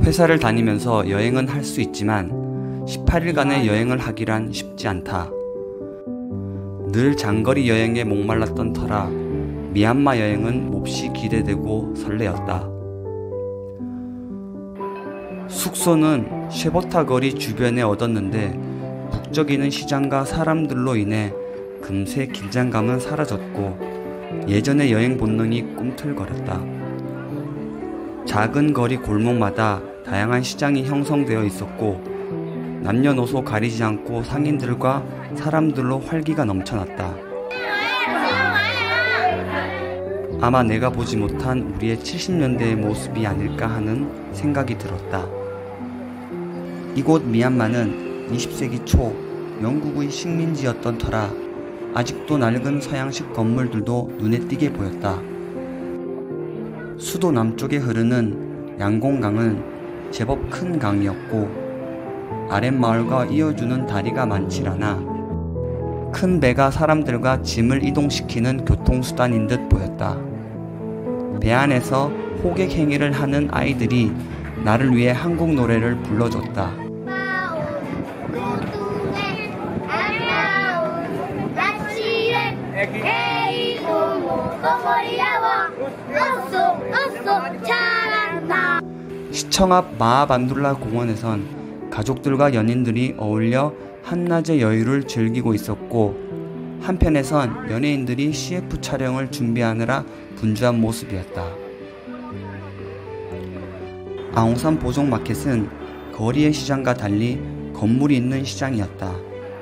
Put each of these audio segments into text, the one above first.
회사를 다니면서 여행은 할 수 있지만 18일간의 여행을 하기란 쉽지 않다. 늘 장거리 여행에 목말랐던 터라 미얀마 여행은 몹시 기대되고 설레었다. 숙소는 쉐보타 거리 주변에 얻었는데 북적이는 시장과 사람들로 인해 금세 긴장감은 사라졌고 예전의 여행 본능이 꿈틀거렸다. 작은 거리 골목마다 다양한 시장이 형성되어 있었고 남녀노소 가리지 않고 상인들과 사람들로 활기가 넘쳐났다. 아마 내가 보지 못한 우리의 70년대의 모습이 아닐까 하는 생각이 들었다. 이곳 미얀마는 20세기 초 영국의 식민지였던 터라 아직도 낡은 서양식 건물들도 눈에 띄게 보였다. 수도 남쪽에 흐르는 양공강은 제법 큰 강이었고 아랫마을과 이어주는 다리가 많질 않아 큰 배가 사람들과 짐을 이동시키는 교통수단인 듯 보였다. 배 안에서 호객 행위를 하는 아이들이 나를 위해 한국 노래를 불러줬다. 시청 앞 마하반둘라 공원에선 가족들과 연인들이 어울려 한낮의 여유를 즐기고 있었고 한편에선 연예인들이 CF 촬영을 준비하느라 분주한 모습이었다. 아웅산 보종 마켓은 거리의 시장과 달리 건물이 있는 시장이었다.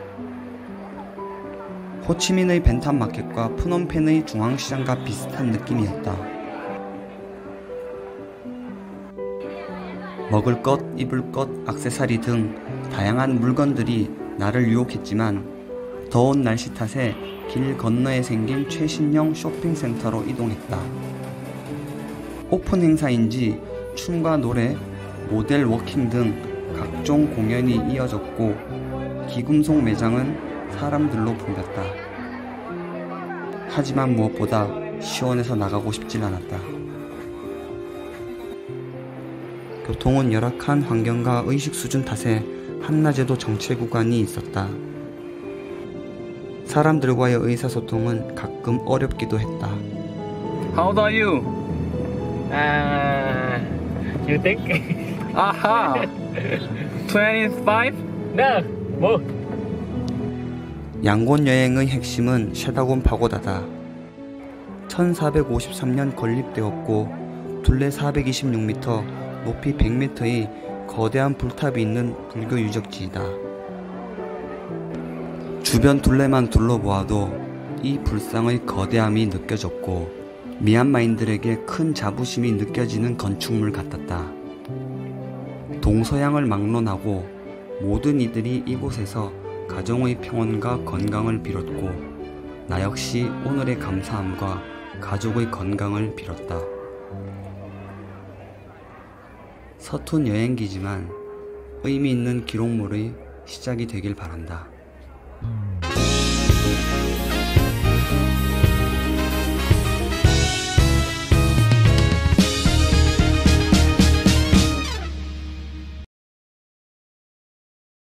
호치민의 벤탄 마켓과 프놈펜의 중앙시장과 비슷한 느낌이었다. 먹을 것, 입을 것, 액세서리 등 다양한 물건들이 나를 유혹했지만 더운 날씨 탓에 길 건너에 생긴 최신형 쇼핑센터로 이동했다. 오픈 행사인지 춤과 노래, 모델 워킹 등 각종 공연이 이어졌고 귀금속 매장은 사람들로 붐볐다. 하지만 무엇보다 시원해서 나가고 싶질 않았다. 교통은 열악한 환경과 의식 수준 탓에 한낮에도 정체 구간이 있었다. 사람들과의 의사소통은 가끔 어렵기도 했다. How old are you? You think? 아하. 25? No, more. 양곤 여행의 핵심은 샤다곤 파고다다. 1453년 건립되었고 둘레 426m, 높이 100m의 거대한 불탑이 있는 불교 유적지이다. 주변 둘레만 둘러보아도 이 불상의 거대함이 느껴졌고 미얀마인들에게 큰 자부심이 느껴지는 건축물 같았다. 동서양을 막론하고 모든 이들이 이곳에서 가정의 평온과 건강을 빌었고 나 역시 오늘의 감사함과 가족의 건강을 빌었다. 서툰 여행기지만 의미 있는 기록물의 시작이 되길 바란다.